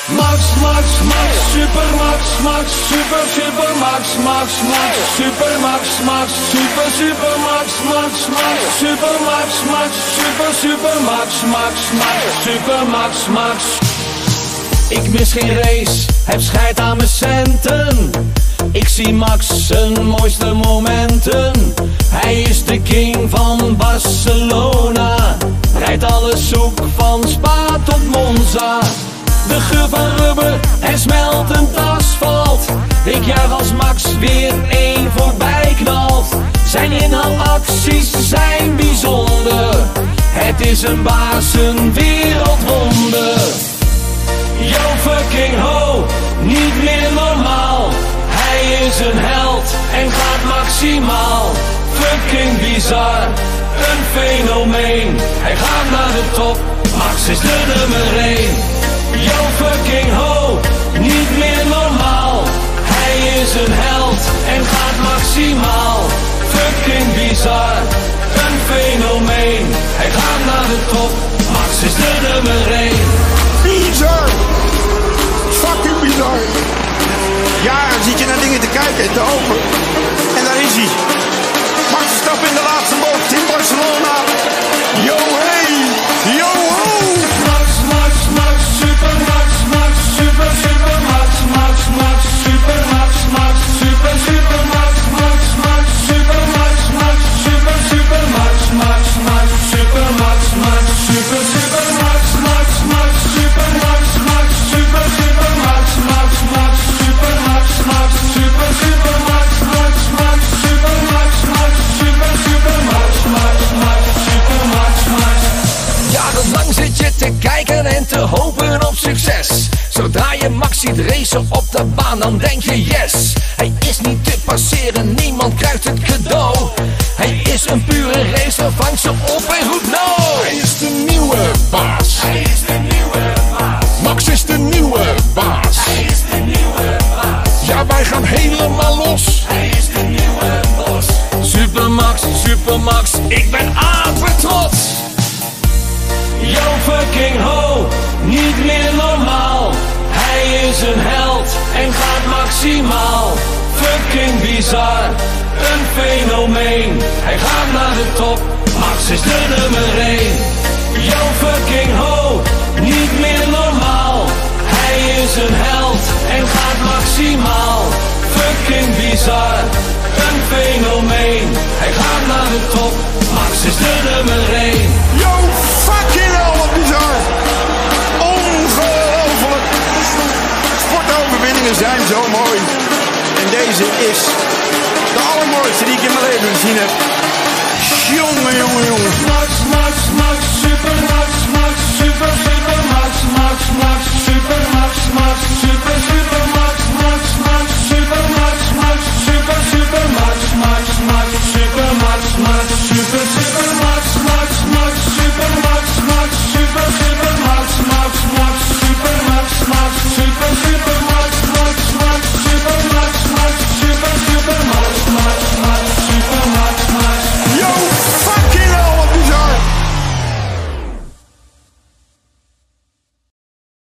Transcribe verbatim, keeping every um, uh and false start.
Max, Max, Max, super Max, Max, super, super Max, Max, Max, super Max, Max, super, super Max, Max, Max, super Max, Max, super, super Max, Max, Max, super Max, Max. Ik mis geen race, heb scheid aan mijn centen. Ik zie Max zijn mooiste momenten. Hij is de king van Barcelona. Rijdt alles zoek van Spa tot Monza. De geur van rubber en smeltend asfalt. Ik juich als Max weer één voorbij knalt. Zijn inhaalacties zijn bijzonder. Het is een baas, een wereldwonder. Yo fucking ho, niet meer normaal. Hij is een held en gaat maximaal. Fucking bizar, een fenomeen. Hij gaat naar de top, Max is de nummer één. Yo fucking ho, niet meer normaal. Hij is een held en gaat maximaal. Fucking bizar, een fenomeen. Hij gaat naar de top, Max is de nummer één. Bizar! Fucking bizar! Ja, dan zit je naar dingen te kijken en te hopen. En daar is hij. Max Verstappen in de laatste bocht in Barcelona. Yo hey! Yo ho! Max, Max, Max, super Max, Max, super, super Max, Max, Max, super Max, Max, super, super Max, Max, Max, super Max, Max, super, super Max, Max, Max, super Max, Max, super, super Max, Max, Max, super Max, Max, super, super Max, Max, Max, super Max, Max, super, super Max, Max, Max, super Max, Max, super, super Max, Max, Max, super Max, Max. Jarenlang zit je te kijken en te hopen op succes. Zodra je Max ziet racen op de baan, dan denk je yes. Hij is niet te passeren, niemand krijgt het cadeau. Hij is een pure racer, vang ze op en goed nou. Hij is de nieuwe baas. Hij is de nieuwe baas. Max is de nieuwe baas. Hij is de nieuwe baas. Ja, wij gaan helemaal los. Hij is de nieuwe bos. Super Max, Super Max, ik ben apetrots. Yo fucking ho, niet meer normaal. Hij is een held en gaat maximaal. Fucking bizar, een fenomeen. Hij gaat naar de top, Max is de nummer één. Yo fucking ho, niet meer normaal. Hij is een held en gaat maximaal. Fucking bizar, een fenomeen. Hij gaat naar de top, Max is de nummer één. Yo, fucking hell, wat bizar! Ongelooflijk! Sportoverwinningen zijn zo mooi. En deze is de allermooiste die ik in mijn leven gezien heb. Jongen, jongen, jongen. Max, Max, Max,